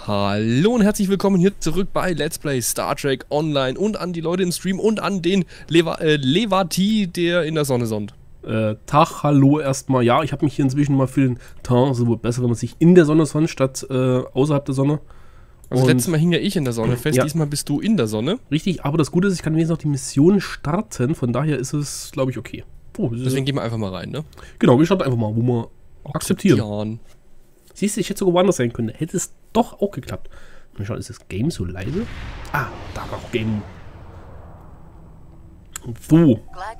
Hallo und herzlich willkommen hier zurück bei Let's Play Star Trek Online und an die Leute im Stream und an den Levati, der in der Sonne sonnt. Tag, hallo erstmal. Ja, ich habe mich hier inzwischen mal für den Tag, so besser, wenn man sich in der Sonne sonnt, statt außerhalb der Sonne. Also letztes Mal hing ja ich in der Sonne fest, ja. Diesmal bist du in der Sonne. Richtig, aber das Gute ist, ich kann wenigstens noch die Mission starten, von daher ist es, glaube ich, okay. Deswegen gehen wir einfach mal rein, ne? Genau, wir starten einfach mal, wo wir akzeptieren. Siehst du, ich hätte sogar woanders sein können. Hätte es doch auch geklappt. Mal schauen, ist das Game so leise? Ah, da war auch Game. So.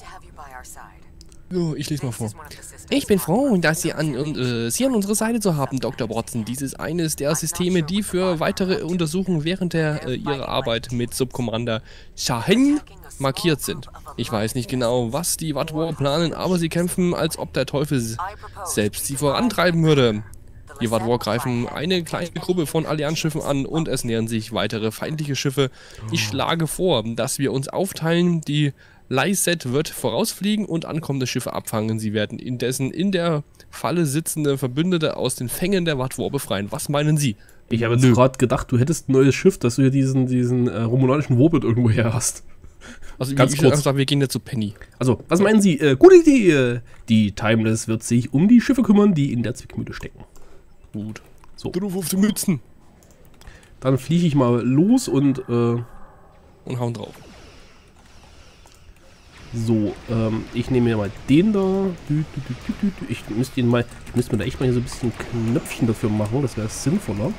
So, ich lese mal vor. Ich bin froh, dass Sie an unserer Seite zu haben, Dr. Watson. Dies ist eines der Systeme, die für weitere Untersuchungen während Ihrer Arbeit mit Subcommander Shahin markiert sind. Ich weiß nicht genau, was die Watt War planen, aber sie kämpfen, als ob der Teufel selbst sie vorantreiben würde. Die Watt War greifen eine kleine Gruppe von Allianzschiffen an und es nähern sich weitere feindliche Schiffe. Ich schlage vor, dass wir uns aufteilen. Die Lyset wird vorausfliegen und ankommende Schiffe abfangen. Sie werden indessen in der Falle sitzende Verbündete aus den Fängen der Watt War befreien. Was meinen Sie? Ich habe jetzt gerade gedacht, du hättest ein neues Schiff, dass du hier diesen romulanischen Warbird irgendwo her hast. Also ganz kurz. Wir gehen jetzt zu Penny. Also, was meinen Sie? Gute Idee. Die Timeless wird sich um die Schiffe kümmern, die in der Zwickmühle stecken. Gut. So. Drauf auf die Mützen. Dann fliege ich mal los und hauen drauf. So, ich nehme mir mal den da. Ich müsste mir da echt mal hier so ein bisschen Knöpfchen dafür machen, das wäre sinnvoller.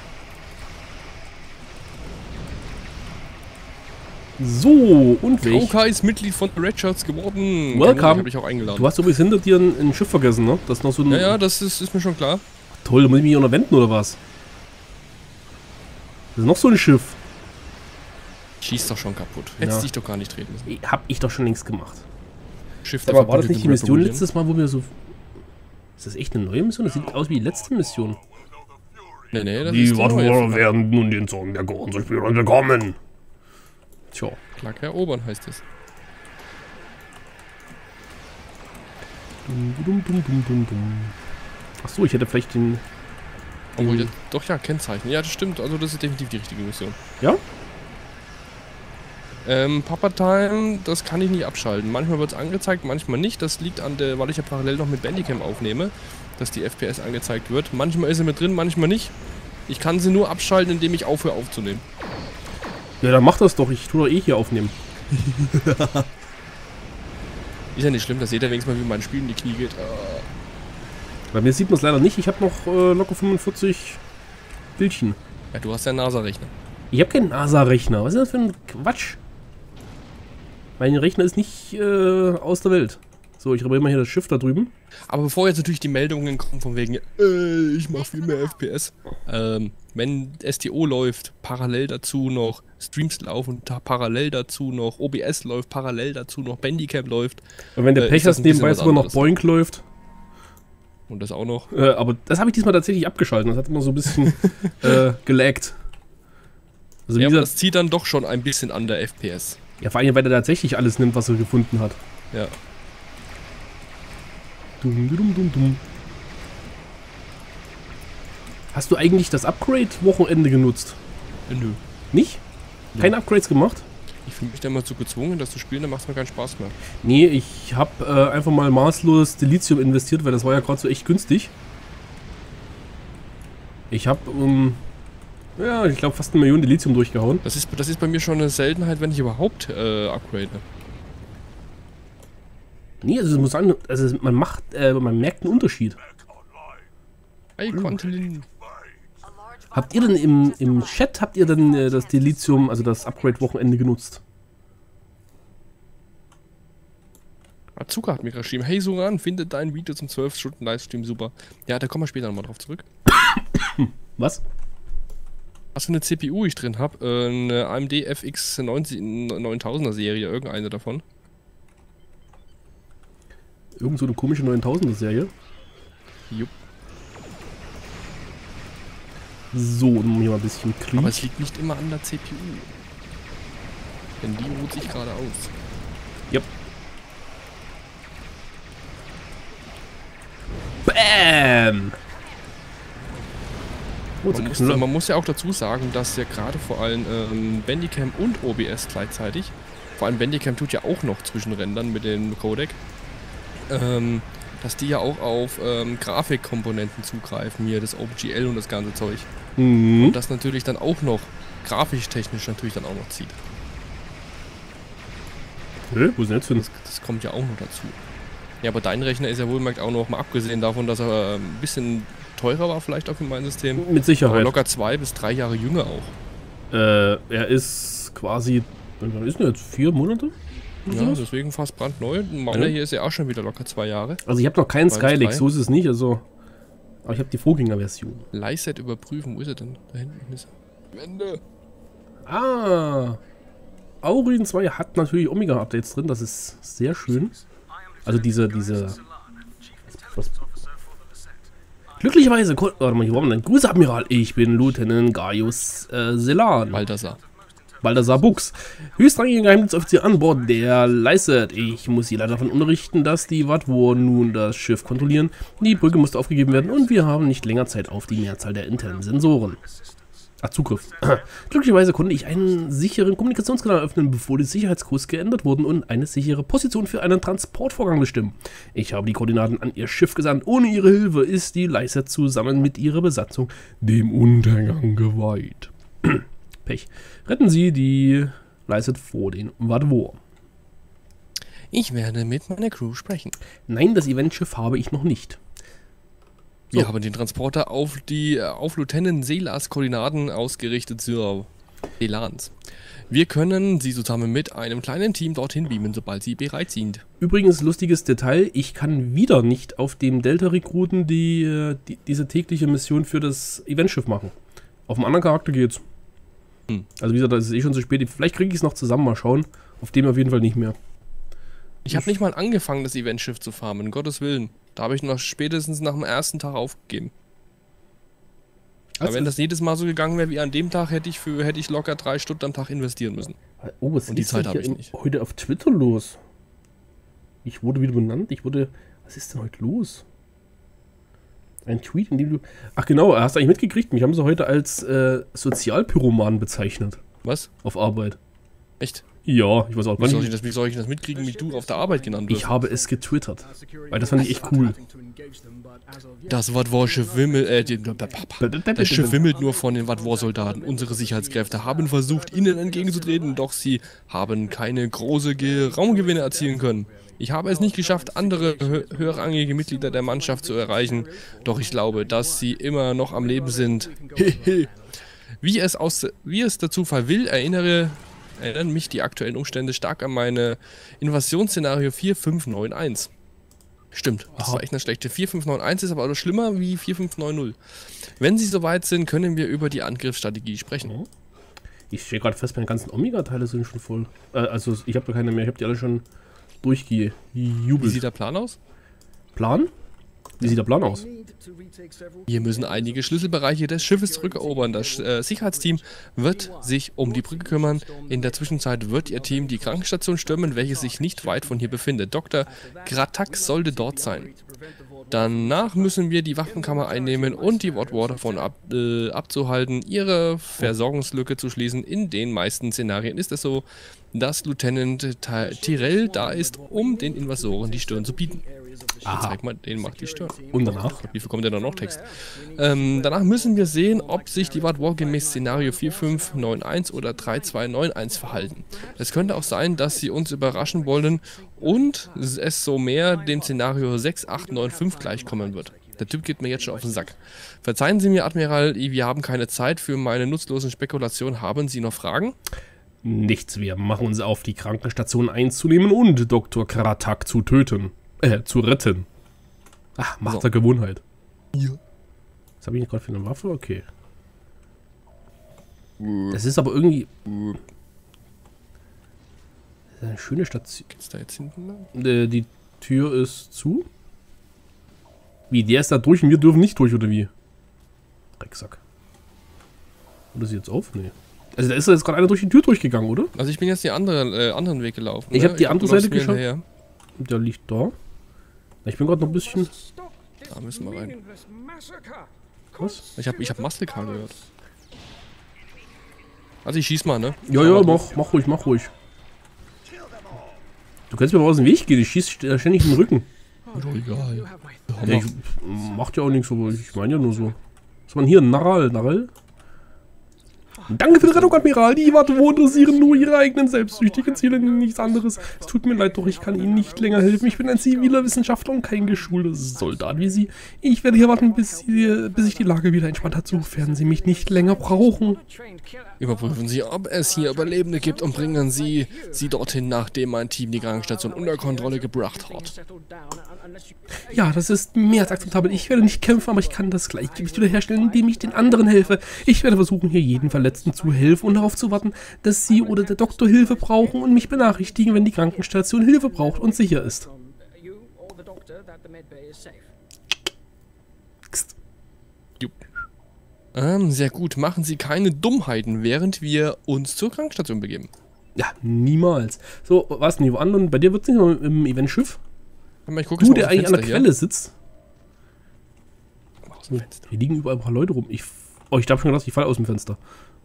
So, und Kauka ist Mitglied von Red Shirts geworden. Welcome. Habe ich auch eingeladen. Du hast übrigens hinter dir ein Schiff vergessen, ne? Das ist noch so ein... Ja, das ist mir schon klar. Toll, da muss ich mich hier noch wenden, oder was? Das ist noch so ein Schiff. Schießt doch schon kaputt. Hättest dich doch gar nicht treten müssen. Hab ich doch schon längst gemacht. Schiff Aber war das nicht die Mission letztes Mal, wo wir so... Ist das echt eine neue Mission? Das sieht aus wie die letzte Mission. Nee, das die ist Watt War werden nun den Zorn der Gorn-Spieler bekommen. Tja. Klar erobern heißt es. Achso, ich hätte vielleicht den... Obwohl, doch ja, Kennzeichen. Ja, das stimmt. Also das ist definitiv die richtige Mission. Ja? Papa Time, das kann ich nicht abschalten. Manchmal wird es angezeigt, manchmal nicht. Das liegt an der, weil ich ja parallel noch mit Bandicam aufnehme, dass die FPS angezeigt wird. Manchmal ist sie mit drin, manchmal nicht. Ich kann sie nur abschalten, indem ich aufhöre aufzunehmen. Ja, dann mach das doch. Ich tue doch eh hier aufnehmen. Ist ja nicht schlimm, dass jeder wenigstens mal wie mein Spiel in die Knie geht. Bei mir sieht man es leider nicht. Ich habe noch locker 45 Bildchen. Ja, du hast ja einen NASA-Rechner. Ich habe keinen NASA-Rechner. Was ist das für ein Quatsch? Mein Rechner ist nicht aus der Welt. So, ich repariere mal hier das Schiff da drüben. Aber bevor jetzt natürlich die Meldungen kommen von wegen, ich mache viel mehr FPS. Wenn STO läuft, parallel dazu noch Streams laufen, parallel dazu noch OBS läuft, parallel dazu noch Bandicam läuft. Und wenn der Pech hast, nebenbei sogar noch Boink läuft. Und das auch noch. Aber das habe ich diesmal tatsächlich abgeschaltet. Das hat immer so ein bisschen gelaggt. Also ja, aber das zieht dann doch schon ein bisschen an der FPS. Ja, vor allem, weil er tatsächlich alles nimmt, was er gefunden hat. Ja. Hast du eigentlich das Upgrade-Wochenende genutzt? Nö. Nicht? Keine Upgrades gemacht? Ich fühle mich da immer zu gezwungen, das zu spielen, dann macht es mir keinen Spaß mehr. Nee, ich habe einfach mal maßlos Dilithium investiert, weil das war ja gerade so echt günstig. Ich habe, ja, ich glaube fast 1 Million Dilithium durchgehauen. Das ist bei mir schon eine Seltenheit, wenn ich überhaupt upgrade. Nee, also, muss sagen, also man merkt einen Unterschied. Hey, Quantelin. Habt ihr denn im Chat, das Dilithium, also das Upgrade-Wochenende genutzt? Azuka hat mir geschrieben, hey Suran, finde dein Video zum 12-Stunden-Livestream super. Ja, da kommen wir später nochmal drauf zurück. Was? Was für eine CPU ich drin habe? Eine AMD FX 9000er Serie, irgendeine davon. Irgend so eine komische 9000er Serie? Jupp. So, dann hier mal ein bisschen Krieg. Aber es liegt nicht immer an der CPU. Denn die ruht sich gerade aus. Yep. Bam! Man muss ja auch dazu sagen, dass ja gerade vor allem Bandicam und OBS gleichzeitig, vor allem Bandicam tut ja auch noch zwischenrendern mit dem Codec, dass die ja auch auf Grafikkomponenten zugreifen, hier das OpenGL und das ganze Zeug. Und das natürlich dann auch noch grafisch-technisch natürlich dann auch noch zieht. Wo ist denn jetzt hin? Das kommt ja auch noch dazu. Ja, aber dein Rechner ist ja wohlgemerkt auch noch, mal abgesehen davon, dass er ein bisschen teurer war vielleicht auch für mein System. Mit Sicherheit. Aber locker 2 bis 3 Jahre jünger auch. Er ist quasi, wann ist denn jetzt? 4 Monate? Ja, deswegen fast brandneu. Meiner hier ist ja auch schon wieder locker 2 Jahre. Also ich habe noch keinen Skylake, so ist es nicht, also. Aber ich habe die Vorgängerversion. Lyset überprüfen, wo ist er denn? Da hinten ist er. Wende! Ah! Aurin 2 hat natürlich Omega-Updates drin, das ist sehr schön. Also diese... Was? Glücklicherweise... Warte mal, hier waren wir denn? Grüße, Admiral. Ich bin Lieutenant Gaius Selan. Balthasar Bux. Höchstrangiger Geheimdienstoffizier an Bord der Lyset. Ich muss Sie leider davon unterrichten, dass die Vatwar nun das Schiff kontrollieren. Die Brücke musste aufgegeben werden und wir haben nicht länger Zeit auf die Mehrzahl der internen Sensoren. Ach, Zugriff. Glücklicherweise konnte ich einen sicheren Kommunikationskanal öffnen, bevor die Sicherheitscodes geändert wurden und eine sichere Position für einen Transportvorgang bestimmen. Ich habe die Koordinaten an Ihr Schiff gesandt. Ohne Ihre Hilfe ist die Lyset zusammen mit ihrer Besatzung dem Untergang geweiht. Pech. Retten Sie die Lyset vor den Vatwar. Ich werde mit meiner Crew sprechen. Nein, das Eventschiff habe ich noch nicht. Wir haben den Transporter auf Lieutenant Selas Koordinaten ausgerichtet, Sir Selans. Wir können Sie zusammen mit einem kleinen Team dorthin beamen, sobald Sie bereit sind. Übrigens, lustiges Detail, ich kann wieder nicht auf dem Delta-Rekruten diese tägliche Mission für das Eventschiff machen. Auf dem anderen Charakter geht's. Also wie gesagt, das ist eh schon zu spät. Vielleicht kriege ich es noch zusammen, mal schauen. Auf dem auf jeden Fall nicht mehr. Ich habe nicht mal angefangen, das Eventschiff zu farmen, um Gottes Willen. Da habe ich noch spätestens nach dem ersten Tag aufgegeben. Aber wenn das jedes Mal so gegangen wäre wie an dem Tag, hätte ich locker 3 Stunden am Tag investieren müssen. Oh, was ist die Zeit habe ich nicht. Heute auf Twitter los? Ich wurde wieder benannt. Was ist denn heute los? Ein Tweet, in dem du... Ach genau, hast du eigentlich mitgekriegt? Mich haben sie heute als Sozialpyroman bezeichnet. Was? Auf Arbeit. Echt? Ja, ich weiß auch gar nicht. Wie soll ich das mitkriegen, wie du auf der Arbeit genannt wirst? Ich habe es getwittert. Weil das fand ich echt cool. Das Vatwar-Schiff wimmelt, das Schiff wimmelt nur von den Vatwar-Soldaten. Unsere Sicherheitskräfte haben versucht, ihnen entgegenzutreten, doch sie haben keine große Raumgewinne erzielen können. Ich habe es nicht geschafft, andere höherrangige Mitglieder der Mannschaft zu erreichen, doch ich glaube, dass sie immer noch am Leben sind. Wie es der Zufall will, erinnern mich die aktuellen Umstände stark an meine Invasionsszenario 4591. Stimmt, das war echt eine schlechte. 4591 ist aber auch schlimmer wie 4590. Wenn Sie soweit sind, können wir über die Angriffsstrategie sprechen. Ich stelle gerade fest, meine ganzen Omega-Teile sind schon voll. Also ich habe keine mehr, ich habe die alle schon durchgejubelt. Wie sieht der Plan aus? Plan? Wie sieht der Plan aus? Wir müssen einige Schlüsselbereiche des Schiffes zurückerobern. Das Sicherheitsteam wird sich um die Brücke kümmern. In der Zwischenzeit wird Ihr Team die Krankenstation stürmen, welche sich nicht weit von hier befindet. Dr. Gratak sollte dort sein. Danach müssen wir die Waffenkammer einnehmen und die Vatwar davon abzuhalten, ihre Versorgungslücke zu schließen. In den meisten Szenarien ist es so, dass Lieutenant Tyrell da ist, um den Invasoren die Stirn zu bieten. Zeig mal, den macht die Stirn. Und danach? Wie viel kommt denn da noch Text? Danach müssen wir sehen, ob sich die Vatwar gemäß Szenario 4591 oder 3291 verhalten. Es könnte auch sein, dass sie uns überraschen wollen und es so mehr dem Szenario 6895 gleichkommen wird. Der Typ geht mir jetzt schon auf den Sack. Verzeihen Sie mir, Admiral, wir haben keine Zeit für meine nutzlosen Spekulationen. Haben Sie noch Fragen? Nichts, wir machen uns auf, die Krankenstation einzunehmen und Dr. Gratak zu töten. Zu retten. Ach, Macht der Gewohnheit. Ja. Was habe ich gerade für eine Waffe? Okay. Das ist aber irgendwie... Das ist eine schöne Station. Geht's da jetzt hinten lang? Die Tür ist zu. Wie, der ist da durch und wir dürfen nicht durch, oder wie? Drecksack. Oder ist sie jetzt auf? Nee. Also da ist jetzt gerade einer durch die Tür durchgegangen, oder? Also ich bin jetzt den anderen Weg gelaufen. Ich habe die andere Seite geschaut. Der liegt da. Ich bin gerade noch ein bisschen... Da müssen wir rein. Was? Ich hab Muscle Car gehört. Also ich schieß mal, ne? Ja, mach ruhig. Du kannst mir mal aus dem Weg gehen, ich schieß ständig in den Rücken. Egal. Ja, macht ja auch nichts, aber ich meine ja nur so. Was man hier? Narral? Danke für die Rettung, Admiral. Die Warte interessieren nur ihre eigenen selbstsüchtigen Ziele, nichts anderes. Es tut mir leid, doch ich kann Ihnen nicht länger helfen. Ich bin ein ziviler Wissenschaftler und kein geschulter Soldat wie Sie. Ich werde hier warten, bis sich die Lage wieder entspannt hat, sofern Sie mich nicht länger brauchen. Überprüfen Sie, ob es hier Überlebende gibt und bringen Sie sie dorthin, nachdem mein Team die Krankenstation unter Kontrolle gebracht hat. Ja, das ist mehr als akzeptabel. Ich werde nicht kämpfen, aber ich kann das Gleichgewicht wiederherstellen, indem ich den anderen helfe. Ich werde versuchen, hier jeden Verletzten zu helfen und darauf zu warten, dass Sie oder der Doktor Hilfe brauchen und mich benachrichtigen, wenn die Krankenstation Hilfe braucht und sicher ist. Sehr gut. Machen Sie keine Dummheiten, während wir uns zur Krankenstation begeben. Ja, niemals. So, was denn, woanders? Bei dir wird es nicht noch im Eventschiff? Du, der eigentlich an der Quelle sitzt. Hier liegen überall ein paar Leute rum. Ich habe schon gedacht, ich falle aus dem Fenster.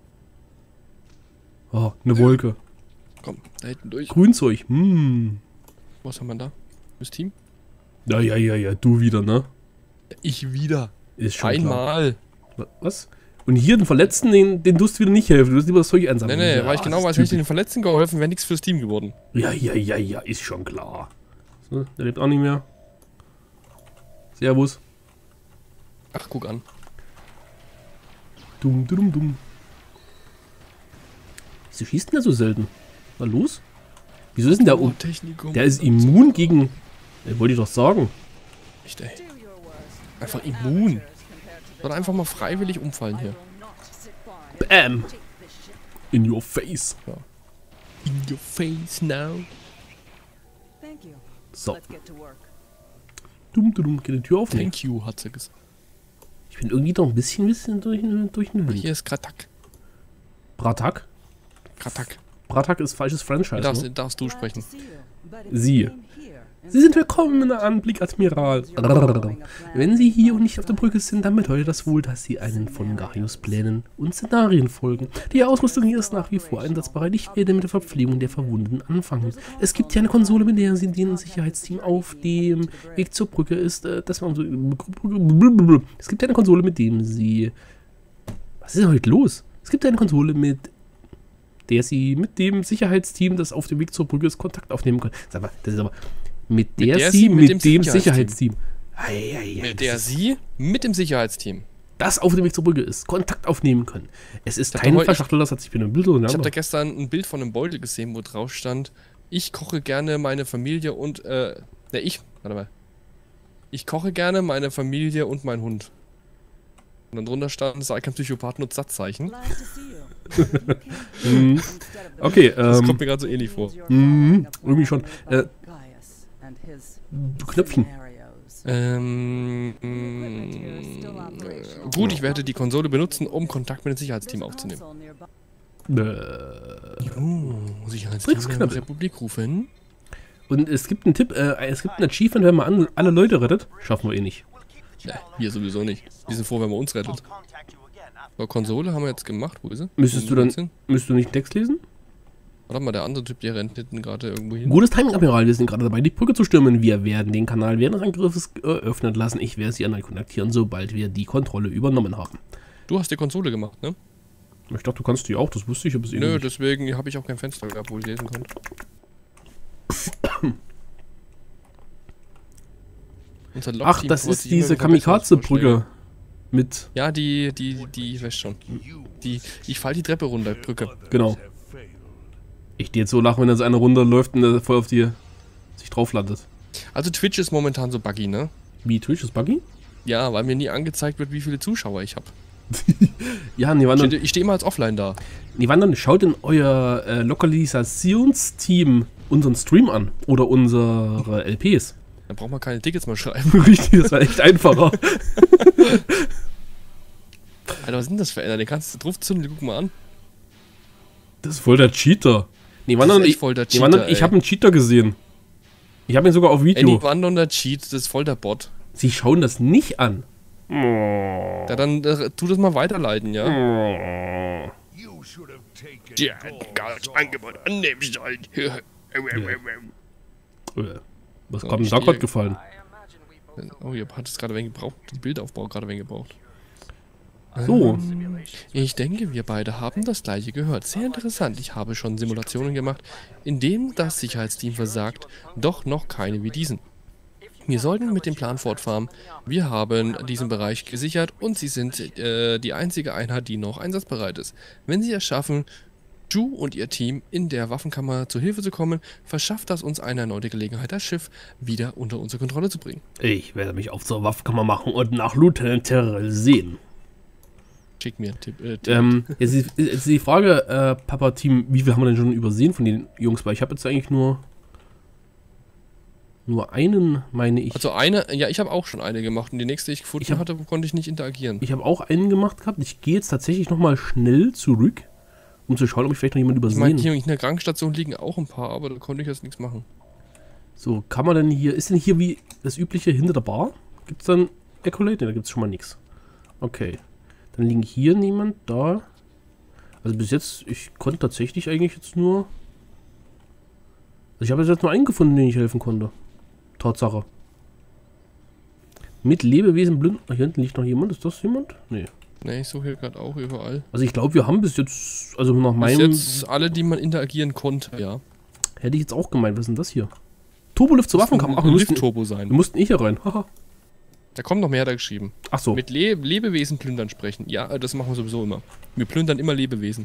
Oh, eine Wolke. Komm, da hinten durch. Grünzeug. Was haben wir da? Das Team? Ja, du wieder, ne? Ich wieder. Ist schon einmal. Klar. Was? Und hier den Verletzten, den tust du wieder nicht helfen. Du wirst lieber das Zeug einsammeln. Nee, weil ich genau weiß, wenn ich den Verletzten geholfen, wäre nichts fürs Team geworden. Ja, ist schon klar. So, der lebt auch nicht mehr. Servus. Ach, guck an. Dumm. Wieso schießt denn der so selten? Was los? Wieso ist denn der Der ist immun gegen... wollte ich doch sagen. Echt, ey. Einfach immun. Soll einfach mal freiwillig umfallen hier. Bam! In your face. Ja. In your face now. So. Dumm, geht die Tür auf? Thank you, hat sie gesagt. Ich bin irgendwie doch ein bisschen durch den Wind. Hier ist Kratak. Bratak? Bratak ist falsches Franchise. Darfst du sprechen. Sie sind willkommen in der Anblick, Admiral. Wenn Sie hier und nicht auf der Brücke sind, dann bedeutet das wohl, dass Sie einen von Gaius Plänen und Szenarien folgen. Die Ausrüstung hier ist nach wie vor einsatzbereit. Ich werde mit der Verpflegung der Verwundeten anfangen. Es gibt hier eine Konsole, mit der Sie den Sicherheitsteam auf dem Weg zur Brücke ist. Es gibt eine Konsole, mit dem Sie... Was ist denn heute los? Es gibt eine Konsole, mit der Sie mit dem Sicherheitsteam, das auf dem Weg zur Brücke ist, Kontakt aufnehmen können. Sag mal, das ist aber... Mit dem Sicherheitsteam. Mit der Sie mit dem Sicherheitsteam. Das auf dem Weg zur Brücke ist, Kontakt aufnehmen können. Es ist kein Verschachtelter Satz, ich bin ein Bild oder Ich habe da gestern ein Bild von einem Beutel gesehen, wo drauf stand, ich koche gerne meine Familie und, ich koche gerne meine Familie und mein Hund. Und dann drunter stand, sei kein Psychopath, nutzt Satzzeichen. Okay, das kommt mir gerade so ähnlich vor. Irgendwie schon. Knöpfchen. Gut, ich werde die Konsole benutzen, um Kontakt mit dem Sicherheitsteam aufzunehmen. Sicherheitsteam der Republik rufen. Und es gibt einen Tipp, es gibt ein Achievement, wenn man alle Leute rettet. Schaffen wir eh nicht. Ja, wir sowieso nicht. Wir sind froh, wenn man uns rettet. So, Konsole haben wir jetzt gemacht. Wo ist sie? Müsstest du nicht Text lesen? Warte mal, der andere Typ, der rennt hinten gerade irgendwo hin. Gutes Timing, Admiral. Wir sind gerade dabei, die Brücke zu stürmen. Wir werden den Kanal während des Angriffes öffnen lassen. Ich werde Sie erneut kontaktieren, sobald wir die Kontrolle übernommen haben. Du hast die Konsole gemacht, ne? Ich dachte, du kannst die auch. Das wusste ich, aber Nö, nicht. Deswegen habe ich auch kein Fenster gehabt, wo ich lesen konnte. Ach, das ist diese Kamikaze-Brücke. Mit... Ja, die weiß schon. Ich fall die Treppe runter, Brücke. Genau. Ich dir jetzt so lachen, wenn da so einer runterläuft und der voll auf dir sich drauf landet. Also Twitch ist momentan so buggy, ne? Wie, Twitch ist buggy? Ja, weil mir nie angezeigt wird, wie viele Zuschauer ich habe. Ja, Nivandern... Ich stehe mal als offline da. Nivandern, schaut in euer Lokalisationsteam unseren Stream an. Oder unsere LPs. Dann braucht man keine Tickets mehr schreiben. Richtig, das war echt einfacher. Alter, was sind das für einer? Den kannst du drauf zünden, guck mal an. Das ist voll der Cheater. Ich habe einen Cheater gesehen. Ich habe ihn sogar auf Video. Wandern der Cheat, das ist voll der Bot. Sie schauen das nicht an. Ja, dann tu das mal weiterleiten, ja? Die das Angebot annehmen sollen. Was kommt denn da gerade gefallen? Oh, ihr habt es gerade wenig gebraucht. Den Bildaufbau gerade wenig gebraucht. So. Ich denke, wir beide haben das gleiche gehört. Sehr interessant. Ich habe schon Simulationen gemacht, in denen das Sicherheitsteam versagt, doch noch keine wie diesen. Wir sollten mit dem Plan fortfahren. Wir haben diesen Bereich gesichert und Sie sind die einzige Einheit, die noch einsatzbereit ist. Wenn Sie es schaffen, Ju und Ihr Team in der Waffenkammer zu Hilfe zu kommen, verschafft das uns eine erneute Gelegenheit, das Schiff wieder unter unsere Kontrolle zu bringen. Ich werde mich auf zur Waffenkammer machen und nach Lieutenant Terrell sehen. Schick mir einen Tipp. Jetzt ist die Frage, Papa-Team, wie viel haben wir denn schon übersehen von den Jungs? Weil ich habe jetzt eigentlich nur einen, meine ich. Also eine, ja, ich habe auch schon eine gemacht und die nächste, die ich gefunden hatte, konnte ich nicht interagieren. Ich habe auch einen gemacht gehabt. Ich gehe jetzt tatsächlich nochmal schnell zurück, um zu schauen, ob ich vielleicht noch jemanden übersehen. Ich meine, hier in der Krankenstation liegen auch ein paar, aber da konnte ich jetzt nichts machen. So, kann man denn hier, ist denn hier wie das übliche hinter der Bar? Gibt es dann Accolade? Ne, da gibt es schon mal nichts. Okay. Dann liegen hier niemand, da. Also bis jetzt, ich konnte tatsächlich eigentlich jetzt nur... Also ich habe jetzt nur einen gefunden, den ich helfen konnte. Tatsache. Mit Lebewesen blind. Hier hinten liegt noch jemand. Ist das jemand? Nee. Nee, ich suche hier gerade auch überall. Also ich glaube, wir haben bis jetzt, also nach meinem... Bis jetzt alle, die man interagieren konnte, ja. Hätte ich jetzt auch gemeint. Was ist denn das hier? Turbolift zur Waffenkammer. Ach, wir mussten Turbo sein. Wir mussten hier rein. Haha. Da kommt noch mehr da geschrieben. Ach so. Mit Lebewesen plündern sprechen. Ja, das machen wir sowieso immer. Wir plündern immer Lebewesen.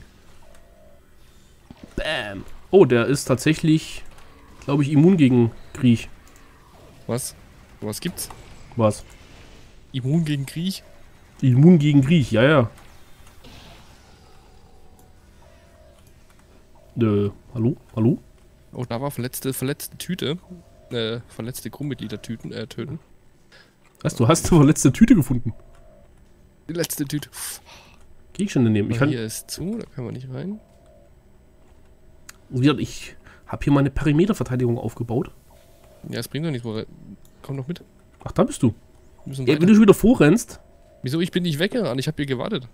Bam. Oh, der ist tatsächlich, glaube ich, immun gegen Kriech. Was? Was gibt's? Was? Immun gegen Kriech? Immun gegen Kriech, ja, ja. Hallo? Hallo? Oh, da war verletzte Tüte. Verletzte Crewmitglieder töten. Was, du hast eine verletzte Tüte gefunden? Die letzte Tüte. Geh ich schon daneben. Hier ist zu, da können wir nicht rein. Ich habe hier meine Perimeterverteidigung aufgebaut. Ja, das bringt doch nichts. Komm doch mit. Ach, da bist du. Ja, wenn du schon wieder vorrennst. Wieso? Ich bin nicht weggerannt. Ich habe hier gewartet.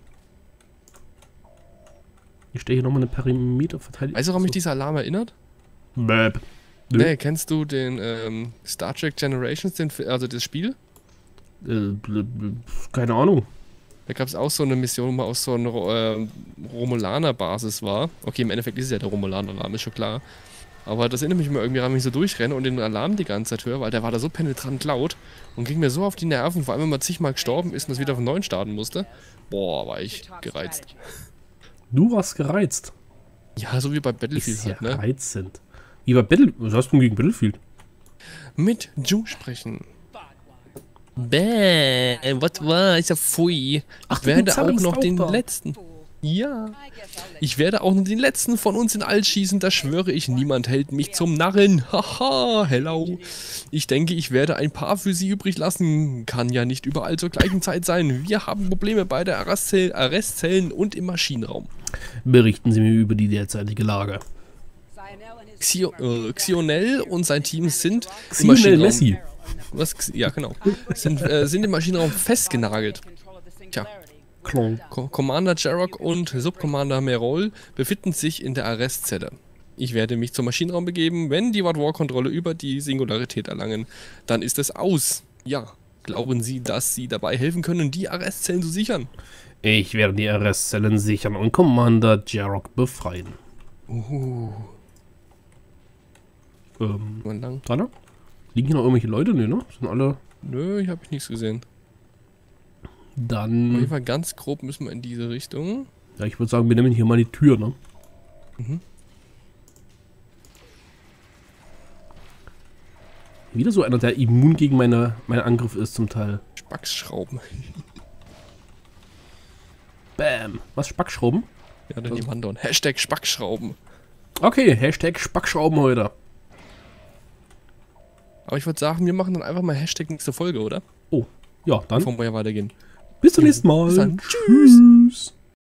Ich stelle hier nochmal eine Perimeterverteidigung. Weißt du, warum mich dieser Alarm erinnert? Bäb. Nee, kennst du den Star Trek Generations, also das Spiel? Keine Ahnung. Da gab es auch so eine Mission, wo man aus so einer Romulaner-Basis war. Okay, im Endeffekt ist es ja der Romulaner-Alarm, ist schon klar. Aber das erinnert mich immer irgendwie daran, wenn ich so durchrenne und den Alarm die ganze Zeit höre, weil der war da so penetrant laut und ging mir so auf die Nerven, vor allem wenn man zigmal gestorben ist und das wieder von neuem starten musste. Boah, war ich gereizt. Du warst gereizt? Ja, so wie bei Battlefield ist halt, ja ne? Reizend. Wie bei Battlefield? Was hast du gegen Battlefield? Mit Ju sprechen. Bäh, was war? Ist ja pfui. Ich werde auch noch den letzten. Ja. Ich werde auch noch den letzten von uns in All schießen, das schwöre ich. Niemand hält mich zum Narren. Haha, hello. Ich denke, ich werde ein paar für sie übrig lassen. Kann ja nicht überall zur gleichen Zeit sein. Wir haben Probleme bei der Arrestzellen und im Maschinenraum. Berichten Sie mir über die derzeitige Lage. Xionel und sein Team sind Xionel Messi. Was? Ja, genau. Sind im Maschinenraum festgenagelt. Tja. Commander Jarok und Subcommander Merol befinden sich in der Arrestzelle. Ich werde mich zum Maschinenraum begeben. Wenn die War-Kontrolle über die Singularität erlangen, dann ist es aus. Ja, glauben Sie, dass Sie dabei helfen können, die Arrestzellen zu sichern? Ich werde die Arrestzellen sichern und Commander Jarok befreien. Dana? Liegen hier noch irgendwelche Leute? Nee, ne? Sind alle... Nö, ich habe nichts gesehen. Dann... Auf jeden Fall ganz grob müssen wir in diese Richtung. Ja, ich würde sagen, wir nehmen hier mal die Tür, ne? Wieder so einer, der immun gegen meinen Angriff ist zum Teil. Spackschrauben. Bam. Was, Spackschrauben? Ja, dann die Wandern. Hashtag Spackschrauben. Okay, Hashtag Spackschrauben heute. Aber ich würde sagen, wir machen dann einfach mal Hashtag nächste Folge, oder? Oh, ja, dann. Bevor wir ja weitergehen. Bis zum nächsten Mal. Bis dann. Tschüss.